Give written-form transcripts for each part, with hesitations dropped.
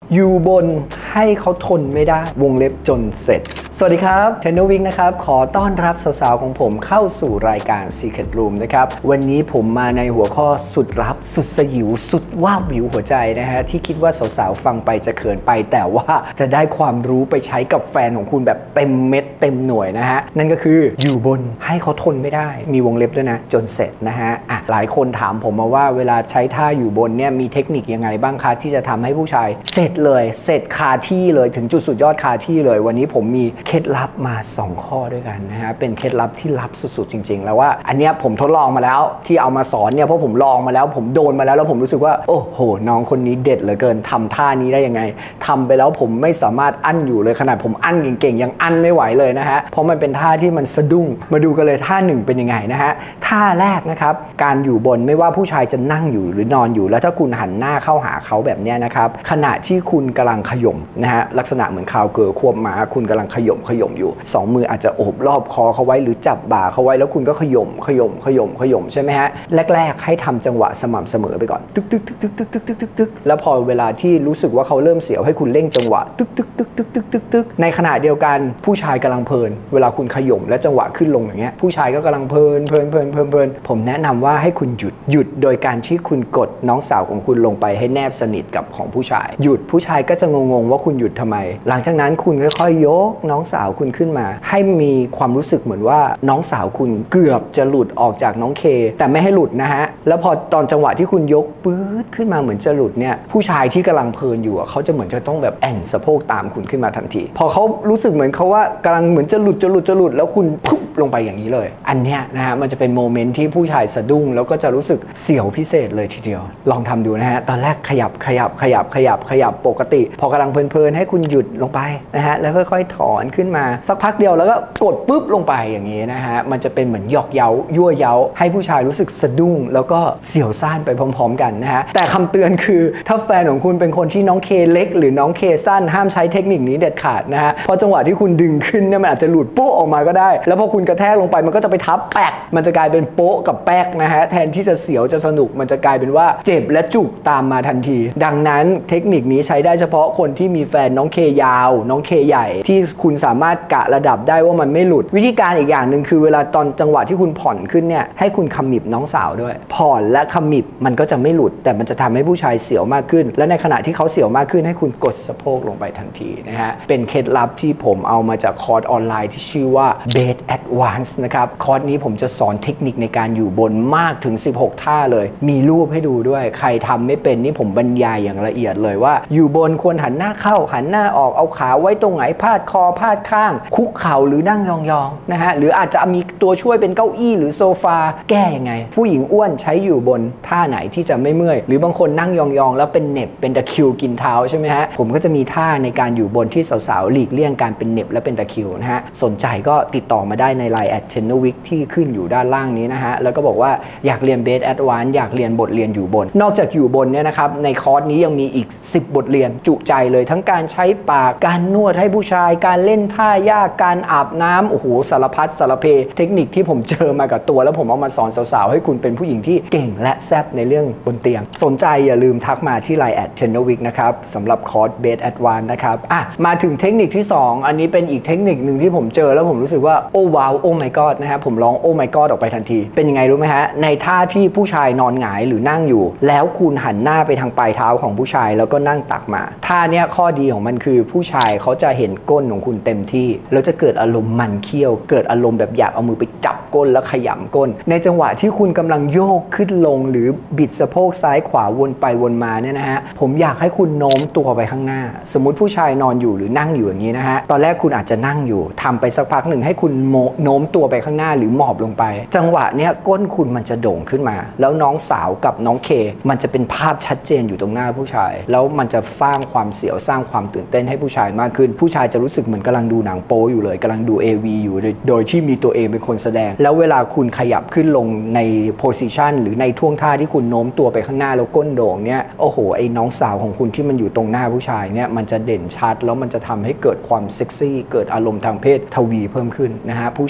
อยู่บนให้เขาทนไม่ได้วงเล็บจนเสร็จสวัสดีครับเทรนเนอร์วิกนะครับขอต้อนรับสาวๆของผมเข้าสู่รายการ Secret Room นะครับวันนี้ผมมาในหัวข้อสุดลับสุดสยิวสุดว้าววิวหัวใจนะฮะที่คิดว่าสาวๆฟังไปจะเขินไปแต่ว่าจะได้ความรู้ไปใช้กับแฟนของคุณแบบเต็มเม็ดเต็มหน่วยนะฮะนั่นก็คืออยู่บนให้เขาทนไม่ได้มีวงเล็บด้วยนะจนเสร็จนะฮะหลายคนถามผมมาว่าเวลาใช้ท่าอยู่บนเนี่ยมีเทคนิคยังไงบ้างคะที่จะทำให้ผู้ชายเสร็จเลยเสร็จคาที่เลยถึงจุดสุดยอดคาที่เลยวันนี้ผมมีเคล็ดลับมา2ข้อด้วยกันนะฮะเป็นเคล็ดลับที่ลับสุดๆจริงๆแล้วว่าอันเนี้ยผมทดลองมาแล้วที่เอามาสอนเนี่ยเพราะผมลองมาแล้วผมโดนมาแล้วผมรู้สึกว่าโอ้โหน้องคนนี้เด็ดเหลือเกินทำท่านี้ได้ยังไงทำไปแล้วผมไม่สามารถอั้นอยู่เลยขนาดผมอั้นเก่งๆยังอั้นไม่ไหวเลยนะฮะเพราะมันเป็นท่าที่มันสะดุ้งมาดูกันเลยท่า1เป็นยังไงนะฮะท่าแรกนะครับการอยู่บนไม่ว่าผู้ชายจะนั่งอยู่หรือนอนอยู่แล้วถ้าคุณหันหน้าเข้าหาเขาแบบนี้นะครับขณะที่คุณกำลังขย่มนะฮะลักษณะเหมือนคาวเกอร์ควบม้าคุณกำลังขย่มอยู่2มืออาจจะโอบรอบคอเขาไว้หรือจับบ่าเขาไว้แล้วคุณก็ขย่มใช่ไหมฮะแรกๆให้ทำจังหวะสม่ำเสมอไปก่อนตึกแล้วพอเวลาที่รู้สึกว่าเขาเริ่มเสียวให้คุณเร่งจังหวะตึกในขณะเดียวกันผู้ชายกำลังเพลินเวลาคุณขย่มและจังหวะขึ้นลงอย่างเงี้ยผู้ชายก็กำลังเพลินผมแนะนำว่าให้คุณหยุดโดยการที่คุณกดน้องสาวของคุณลงไปให้แนบสนิทกับของผู้ชายหยุดผู้ชายก็จะงงว่าคุณหยุดทำไมหลังจากนั้นคุณค่อยๆยกน้องสาวคุณขึ้นมาให้มีความรู้สึกเหมือนว่าน้องสาวคุณเกือบจะหลุดออกจากน้องเคแต่ไม่ให้หลุดนะฮะแล้วพอตอนจังหวะที่คุณยกปื๊ดขึ้นมาเหมือนจะหลุดเนี่ยผู้ชายที่กำลังเพลินอยู่เขาจะเหมือนจะต้องแบบแอนสะโพกตามคุณขึ้นมาทันทีพอเขารู้สึกเหมือนเขาว่ากำลังเหมือนจะหลุดแล้วคุณปุ๊บลงไปอย่างนี้เลยอันเนี้ยนะฮะมันจะเป็นโมเมนต์ที่ผู้ชายสะดุ้งแล้วก็จะรู้สึกเสียวพิเศษเลยทีเดียวลองทำดูนะฮะตอนแรกขยับปกติพอกำลังเพลินให้คุณหยุดลงไปนะฮะแล้วค่อยๆถอนขึ้นมาสักพักเดียวแล้วก็กดปุ๊บลงไปอย่างนี้นะฮะมันจะเป็นเหมือนหยอกเย้ายั่วเย้าให้ผู้ชายรู้สึกสะดุ้งแล้วก็เสียวซ่านไปพร้อมๆกันนะฮะแต่คำเตือนคือถ้าแฟนของคุณเป็นคนที่น้องเคเล็กหรือน้องเคสั้นห้ามใช้เทคนิคนี้เด็ดขาดนะฮะเพราะจังหวะที่คุณดึงขึ้นเนี่ยมันอาจจะหลุดโป๊ะออกมาก็ได้แล้วพอคุณกระแทกลงไปมันก็จะไปทับแป๊กมันจะกลายเป็นโป๊ะกับแป๊กนะฮะแทนที่จะเสียวจะสนุกมันจะกลายเป็นว่าเจ็บและจุกตามมาทันทีดังนั้นเทคนิคนี้ใช้ได้เฉพาะคนที่มีแฟนน้องเคยาวน้องเคใหญ่ที่คุณสามารถกะระดับได้ว่ามันไม่หลุดวิธีการอีกอย่างหนึ่งคือเวลาตอนจังหวะที่คุณผ่อนขึ้นเนี่ยให้คุณขมิบน้องสาวด้วยผ่อนและขมิบมันก็จะไม่หลุดแต่มันจะทำให้ผู้ชายเสียวมากขึ้นและในขณะที่เขาเสียวมากขึ้นให้คุณกดสะโพกลงไปทันทีนะฮะเป็นเคล็ดลับที่ผมเอามาจากคอร์สออนไลน์ที่ชื่อว่า Bed Advance นะครับคอร์สนี้ผมจะสอนเทคนิคในการอยู่บนมากถึง16ท่าเลยมีรูปให้ดูด้วยใครทำไม่เป็นนี่ผมบรรยายอย่างละเอียดเลยว่าอยู่บนควรหันหน้าเข้าหันหน้าออกเอาขาไว้ตรงไหนพาดคอพาดข้างคุกเข่าหรือนั่งยองๆนะฮะหรืออาจจะมีตัวช่วยเป็นเก้าอี้หรือโซฟาแก้ยังไงผู้หญิงอ้วนใช้อยู่บนท่าไหนที่จะไม่เมื่อยหรือบางคนนั่งยองๆแล้วเป็นเหน็บเป็นตะคริวกินเท้าใช่ไหมฮะผมก็จะมีท่าในการอยู่บนที่สาวๆหลีกเลี่ยงการเป็นเหน็บและเป็นตะคริวนะฮะสนใจก็ติดต่อมาได้ใน Line @TrainerWick ที่ขึ้นอยู่ด้านล่างนี้นะฮะแล้วก็บอกว่าอยากเรียน Bed Advance อยากเรียนบทเรียนอยู่บนนอกจากอยู่บนเนี่ยนะครับในคอร์สนี้ยังมีอีก10บทเรียนจุใจเลยทั้งการใช้ปากการนวดให้ผู้ชายการเล่นท่ายากการอาบน้ำโอ้โหสารพัดสารเพเทคนิคที่ผมเจอมากับตัวแล้วผมเอามาสอนสาวๆให้คุณเป็นผู้หญิงที่เก่งและแซ่บในเรื่องบนเตียงสนใจอย่าลืมทักมาที่ Line @TrainerWick นะครับสำหรับคอร์ส Bed Advance นะครับมาถึงเทคนิคที่2อันนี้เป็นอีกเทคนิคหนึ่งที่ผมเจอแล้วผมรู้สึกว่าโอ้ว้าวโอ้ my god นะฮะผมร้องโอ้ my god ออกไปทันทีเป็นยังไงรู้ไหมฮะในท่าที่ผู้ชายนอนหงายหรือนั่งอยู่แล้วคุณหันหน้าไปทางปลายเท้าของผู้ชายแล้วก็นั่งตักมาท่าเนี้ยข้อดีของมันคือผู้ชายเขาจะเห็นก้นของคุณเต็มที่แล้วจะเกิดอารมณ์มันเคี้ยวเกิดอารมณ์แบบอยากเอามือไปจับก้นแล้วขยำก้นในจังหวะที่คุณกำลังโยกขึ้นลงหรือบิดสะโพกซ้ายขวาวนไปวนมาเนี่ยนะฮะผมอยากให้คุณโน้มตัวไปข้างหน้าสมมุติผู้ชายนอนอยู่หรือนั่งอยู่อย่างนี้นะฮะตอนแรกคุณอาจจะนั่งอยู่ทำไปสักพักหนึ่งให้คุณโน้มตัวไปข้างหน้าหรือหมอบลงไปจังหวะเนี้ยก้นคุณมันจะโด่งขึ้นมาแล้วน้องสาวกับน้องเคมันจะเป็นภาพชัดเจนอยู่ตรงหน้าผู้ชายแล้วมันจะสร้างความเสียวสร้างความตื่นเต้นให้ผู้ชายมากขึ้นผู้ชายจะรู้สึกเหมือนกำลังดูหนังโป๊อยู่เลยกำลังดู AV อยู่โดยที่มีตัวเองเป็นคนแสดงแล้วเวลาคุณขยับขึ้นลงในโพสิชันหรือในท่วงท่าที่คุณโน้มตัวไปข้างหน้าแล้วก้นโด่งเนี่ยโอ้โหไอ้น้องสาวของคุณที่มันอยู่ตรงหน้าผู้ชายเนี่ยมันจะเด่นชัดแล้วมันจะทำให้เกิดความเซ็กซี่เกิดอารมณ์ทางเพศทวีเพิ่มขึ้นนะฮะผู้ช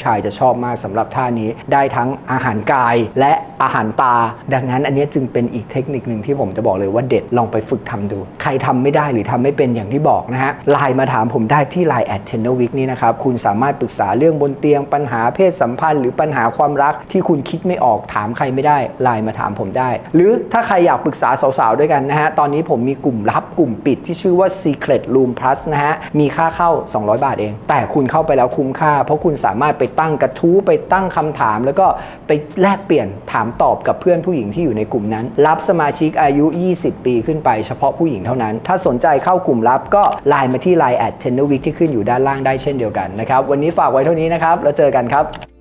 ชายจะชอบมากสำหรับท่านี้ได้ทั้งอาหารกายและอาหารตาดังนั้นอันนี้จึงเป็นอีกเทคนิคหนึ่งที่ผมจะบอกเลยว่าเด็ดลองไปฝึกทำดูใครทำไม่ได้หรือทำไม่เป็นอย่างที่บอกนะฮะไลน์มาถามผมได้ที่ Line @tenderweek นี่นะครับคุณสามารถปรึกษาเรื่องบนเตียงปัญหาเพศสัมพันธ์หรือปัญหาความรักที่คุณคิดไม่ออกถามใครไม่ได้ไลน์มาถามผมได้หรือถ้าใครอยากปรึกษาสาวๆด้วยกันนะฮะตอนนี้ผมมีกลุ่มลับกลุ่มปิดที่ชื่อว่า Secret Room Plus นะฮะมีค่าเข้า200 บาทเองแต่คุณเข้าไปแล้วคุ้มค่าเพราะคุณสามารถไปตั้งกระทู้ไปตั้งคำถามแล้วก็ไปแลกเปลี่ยนถามตอบกับเพื่อนผู้หญิงที่อยู่ในกลุ่มนั้นรับสมาชิกอายุ 20 ปีขึ้นไปเฉพาะผู้หญิงเท่านั้นถ้าสนใจเข้ากลุ่มลับก็ไลน์มาที่ Line @tenderweek ที่ขึ้นอยู่ด้านล่างได้เช่นเดียวกันนะครับวันนี้ฝากไว้เท่านี้นะครับแล้วเจอกันครับ